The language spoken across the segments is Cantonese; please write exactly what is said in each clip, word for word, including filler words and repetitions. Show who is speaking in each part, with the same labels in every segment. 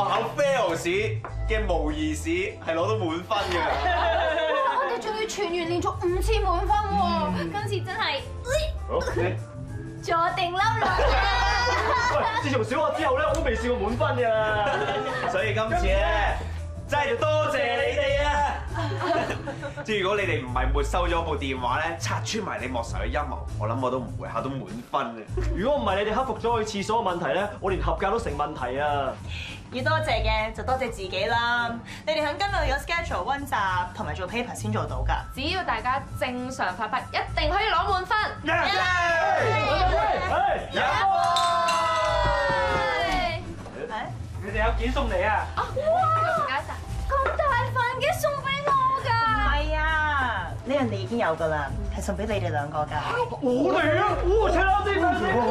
Speaker 1: 考 fail 試嘅模擬試係攞到滿分嘅。
Speaker 2: 哇！我哋仲要全員連續五次滿分喎，今次真係坐定粒啦！
Speaker 3: 自從小學之後咧，我都未試過滿分㗎。
Speaker 1: 所以今次咧，真係要多謝你哋啊！即係如果你哋唔係沒收咗部電話咧，拆穿埋你莫愁嘅陰謀，我諗我都唔會考到滿分嘅。
Speaker 3: 如果唔係你哋克服咗去廁所嘅問題咧，我連合格都成問題啊！
Speaker 4: 要多謝嘅就多謝自己啦。你哋響今日有 schedule 溫習同埋做 paper 先做到㗎。
Speaker 2: 只要大家正常發揮，一定可以攞滿分。
Speaker 3: 你哋有件送你啊！
Speaker 2: 哇！咁大份嘅送俾我㗎？
Speaker 4: 唔係啊，呢樣你已經有㗎啦，係送俾你哋兩個㗎。
Speaker 3: 我嚟啊！哇！睇下先，睇先。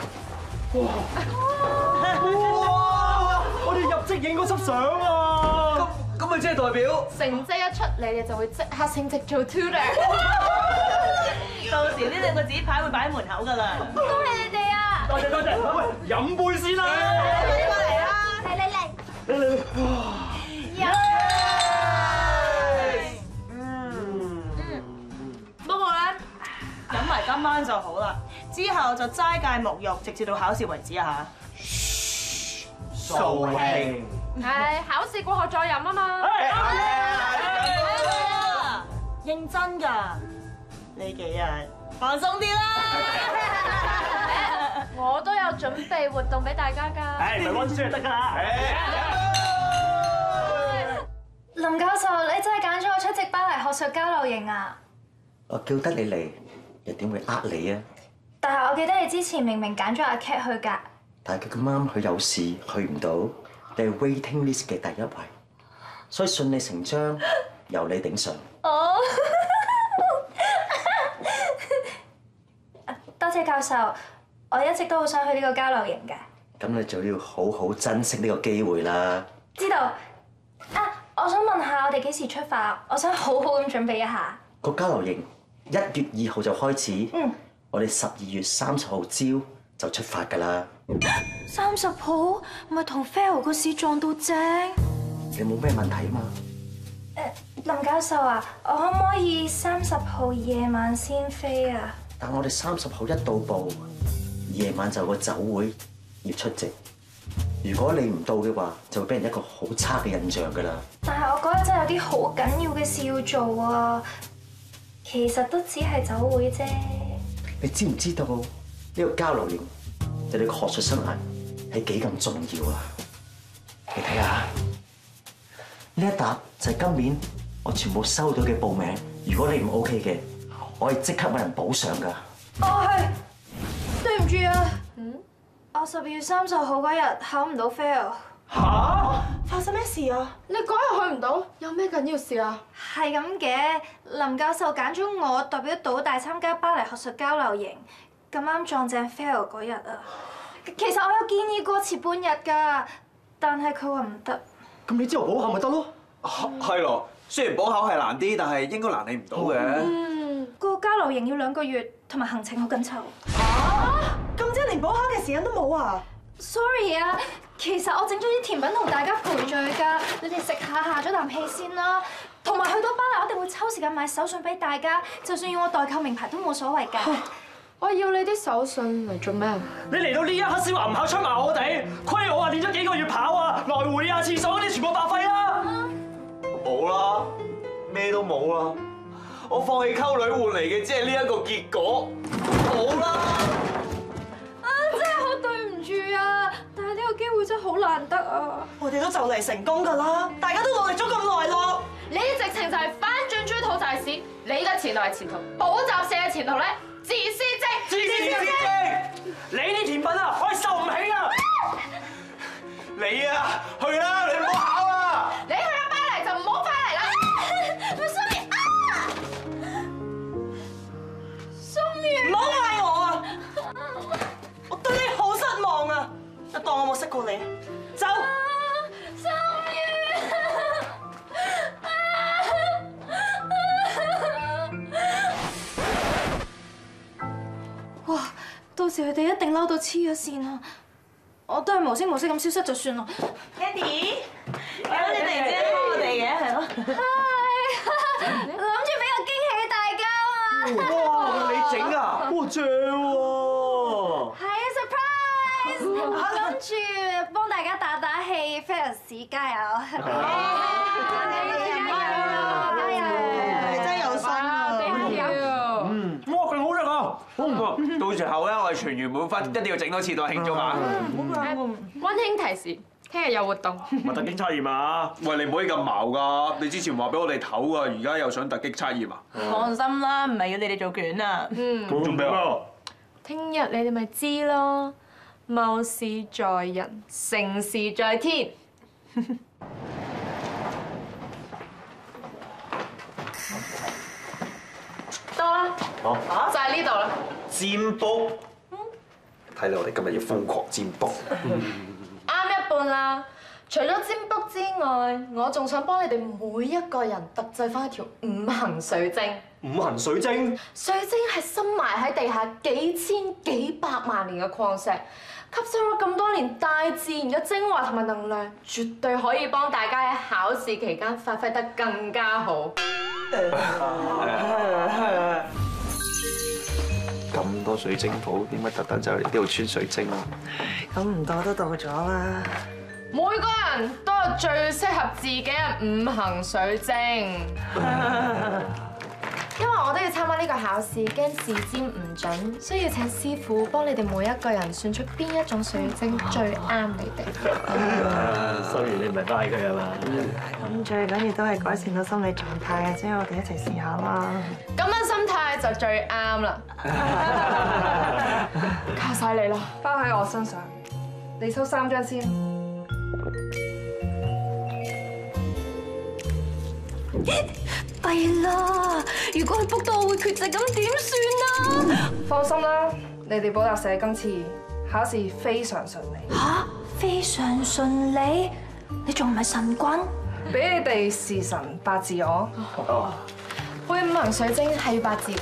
Speaker 3: 哇！我哋入職影嗰輯相啊！
Speaker 1: 咁咁咪即係代表
Speaker 2: 成績一出，你哋就會即刻升職做 tutor。
Speaker 4: 到時呢兩個紙牌會擺喺門口㗎啦。
Speaker 2: 恭喜你哋啊！
Speaker 3: 多謝多謝，喂，飲杯先啦！
Speaker 4: 快啲過嚟啦！
Speaker 2: 嚟嚟嚟！
Speaker 3: 你你
Speaker 2: 有。
Speaker 4: 嗯嗯。不過咧，飲埋今晚就好啦，之後就齋戒沐浴，直至到考試為止啊嚇。
Speaker 1: 掃興。
Speaker 2: 係考試過後再飲啊嘛。
Speaker 4: 認真㗎，呢幾日放鬆啲啦。
Speaker 2: 我都有準備活動俾大家㗎。
Speaker 3: 誒，唔係溫書就得㗎啦。
Speaker 5: 林教授，你真係揀咗我出席巴黎學術交流營啊？
Speaker 6: 我叫得你嚟，又點會呃你啊？
Speaker 5: 但係我記得你之前明明揀咗阿 Cat 去㗎。
Speaker 6: 但係佢咁啱佢有事去唔到，你係 waiting list 嘅第一位，所以順理成章由你頂上。
Speaker 5: 哦，多謝教授，我一直都好想去呢個交流營㗎。
Speaker 6: 咁你就要好好珍惜呢個機會啦。
Speaker 5: 知道啊！我想問下我哋幾時出發？我想好好咁準備一下。
Speaker 6: 個交流營一月二號就開始，
Speaker 5: 嗯，
Speaker 6: 我哋十二月三十號朝就出發㗎啦。
Speaker 5: 三十號唔係同 fail 個市撞到正。
Speaker 6: 你冇咩問題啊嘛？
Speaker 5: 誒，林教授啊，我可唔可以三十號夜晚先飛啊？
Speaker 6: 但我哋三十號一到埗，夜晚就有個酒會要出席。如果你唔到嘅話，就會俾人一個好差嘅印象㗎啦。
Speaker 5: 但係我嗰日真係有啲好緊要嘅事要做啊，其實都只係酒會啫。
Speaker 6: 你知唔知道呢個交流營對你個學術生涯係幾咁重要啊？你睇下呢一沓就係今年我全部收到嘅報名。如果你唔 OK 嘅，我係即刻揾人補上㗎。
Speaker 5: 哦，係，對唔住啊。嗯，我十二月三十號嗰日考唔到 fail。
Speaker 3: 嚇！
Speaker 4: 發生咩事啊？
Speaker 2: 你嗰日去唔到，有咩緊要事啊？
Speaker 5: 係咁嘅，林教授揀咗我代表島大參加巴黎學術交流營，咁啱撞正 fail 嗰日啊。其實我有建議過遲半日㗎，但係佢話唔得。
Speaker 3: 咁你之後補考咪得咯？
Speaker 1: 係咯，雖然補考係難啲，但係應該難你唔到嘅。
Speaker 5: 嗯，個交流營要兩個月，同埋行程好緊湊。
Speaker 4: 嚇！咁即係連補考嘅時間都冇啊
Speaker 5: ？Sorry 啊，其實我整咗啲甜品同大家賠罪㗎，你哋食下下咗啖氣先啦。同埋去到巴黎，我哋會抽時間買手信俾大家，就算要我代購名牌都冇所謂㗎。
Speaker 2: 我要你啲手信嚟做咩？
Speaker 3: 你嚟到呢一刻先話唔考出埋我哋，虧我啊練咗幾個月跑啊，來回啊廁所嗰啲全部白費啦！
Speaker 1: 冇啦，咩都冇啦，我放棄溝女換嚟嘅只係呢一個結果，冇啦！
Speaker 5: 啊，真係好對唔住啊！但係呢個機會真係好難得啊！
Speaker 4: 我哋都就嚟成功㗎啦，大家都努力咗咁耐咯。
Speaker 2: 你直情就係翻轉豬肚就係屎，你嘅前途係前途，補習社嘅前途咧，自私精，
Speaker 3: 自私精！你啲甜品啊，我係受唔起啊！
Speaker 1: 你啊，去啦，你唔好考啊！
Speaker 2: 你去咗巴黎就唔好翻嚟啦！蘇面啊，蘇面，
Speaker 4: 唔好嗌我啊！我對你好失望啊！就當我冇識過你，走。
Speaker 5: 蘇面，哇！到時佢哋一定嬲到黐咗線啊！ 我都係無聲無息咁消失就算咯。
Speaker 4: Candy，咁你突然之間幫我哋嘅係咯？
Speaker 5: 係，諗住俾個驚喜大家啊嘛。
Speaker 6: 哇！你整啊？哇正喎！
Speaker 5: 係啊 ，surprise！ 我諗住幫大家打打氣 ，fans 加油！加油！加油！
Speaker 4: 你真係有心啊！
Speaker 1: 嗯，哇，佢好食啊！好唔錯。到時候咧，我哋全員滿分，一定要整多次到慶祝啊！
Speaker 2: 溫馨提示，聽日有活動。
Speaker 3: 咪突擊測驗啊！
Speaker 1: 喂，你唔可以咁矛㗎！你之前話俾我哋唞啊，而家又想突擊測驗啊？
Speaker 4: 放心啦，唔係要你哋做卷啊！
Speaker 3: 咁做咩啊？
Speaker 2: 聽日你哋咪知咯，謀事在人，成事在天。到啦，
Speaker 6: 好，
Speaker 2: 就係呢度啦。
Speaker 6: 占卜。睇嚟我哋今日要瘋狂占卜。
Speaker 2: 啱一半啦！除咗占卜之外，我仲想幫你哋每一個人特製翻一條五行水晶。
Speaker 3: 五行水晶。
Speaker 2: 水晶係深埋喺地下幾千幾百萬年嘅礦石，吸收咗咁多年大自然嘅精華同埋能量，絕對可以幫大家喺考試期間發揮得更加好。
Speaker 6: 咁多水晶鋪，點解特登走嚟呢度穿水晶啊？
Speaker 4: 咁唔到都到咗啦。
Speaker 2: 每個人都有最適合自己嘅五行水晶。因為我都要參加呢個考試，驚時尖唔準，所以要請師傅幫你哋每一個人選出邊一種水晶最啱你哋。
Speaker 3: 雖然你唔係拜佢啊嘛。
Speaker 4: 咁最緊要都係改善到心理狀態嘅啫，我哋一齊試下啦。
Speaker 2: 咁樣心態就最啱啦。靠晒你啦，包喺我身上。你抽三張先。
Speaker 5: 弊啦！如果佢 book 到我會缺席，咁點算啊？
Speaker 2: 放心啦，你哋補習社今次考試非常順利。
Speaker 5: 吓，非常順利？你仲唔係神棍？
Speaker 2: 俾你哋時辰八字我。配五行水晶係要八字㗎。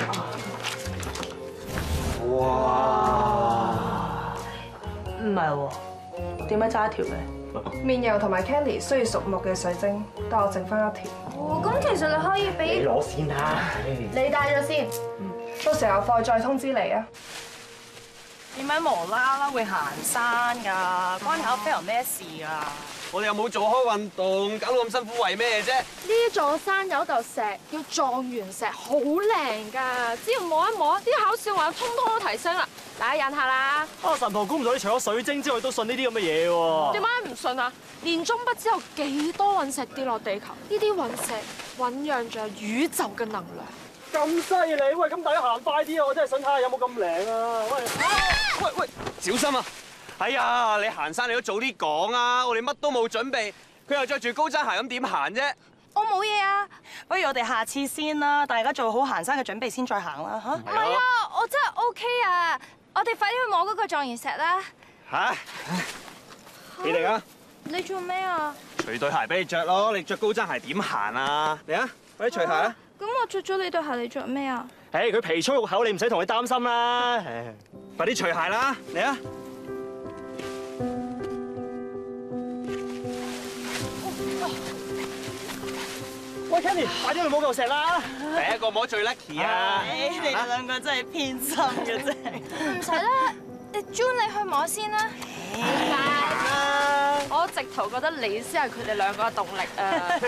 Speaker 6: 哇！
Speaker 4: 唔係喎，點解揸一條嘅？
Speaker 2: 面油同埋 candy 需要屬木嘅水晶，但我剩翻一條。
Speaker 5: 哦，咁其實你可以
Speaker 3: 你
Speaker 5: 俾
Speaker 3: 攞先啦。
Speaker 2: 你帶咗先，到時候課再通知你啊。
Speaker 4: 點解無啦啦會行山㗎？關考 fail 咩事㗎？
Speaker 1: 我哋又冇做開運動，搞到咁辛苦為咩啫？
Speaker 2: 呢座山有嚿石叫狀元石，好靚㗎，只要摸一摸，啲考試我通通都提升啦。大家忍下啦。
Speaker 3: 啊！神婆估唔到你除咗水晶之外都信呢啲咁嘅嘢喎。
Speaker 2: 點解唔信啊？年中不知有幾多隕石跌落地球，呢啲隕石醖釀着宇宙嘅能量。
Speaker 3: 咁犀利！喂，咁大家行快啲啊！我真係想睇下有冇咁靈啊！喂，
Speaker 1: 喂喂，小心啊！哎呀，你行山你都早啲講啊！我哋乜都冇準備，佢又着住高踭鞋咁點行啫？
Speaker 5: 我冇嘢啊！
Speaker 4: 不如我哋下次先啦，大家做好行山嘅準備先再行啦嚇。
Speaker 5: 唔係啊，我真係 OK 啊！我哋快啲去摸嗰個狀元石啦！
Speaker 1: 嚇！你嚟啊！
Speaker 5: 你做咩啊？
Speaker 1: 除對鞋俾你着咯，你着高踭鞋點行啊？嚟啊！快啲除鞋啊！
Speaker 5: 咁我着咗你對鞋，你着咩啊？
Speaker 3: 誒，佢皮粗肉厚，你唔使同佢擔心啦。
Speaker 1: 快啲除鞋啦！嚟啊！
Speaker 3: 喂 ，Candy，快啲去摸嚿石啦！
Speaker 1: 第一個摸最 lucky 啊！
Speaker 4: 你哋兩個真係偏心嘅啫。
Speaker 5: 唔使啦，你 June 你去摸先啦。
Speaker 2: 我直頭覺得你先係佢哋兩個嘅動力啊！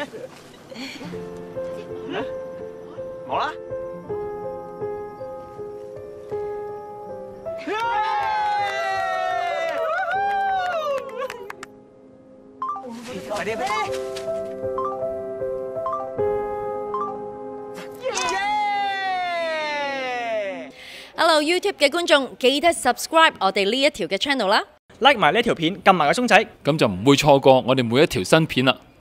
Speaker 1: 摸啦！快啲！
Speaker 7: Hello YouTube 嘅觀眾，記得 subscribe 我哋呢一條嘅 channel 啦
Speaker 3: ，like 埋呢條片，撳埋個鐘仔，
Speaker 8: 咁就唔會錯過我哋每一條新片啦。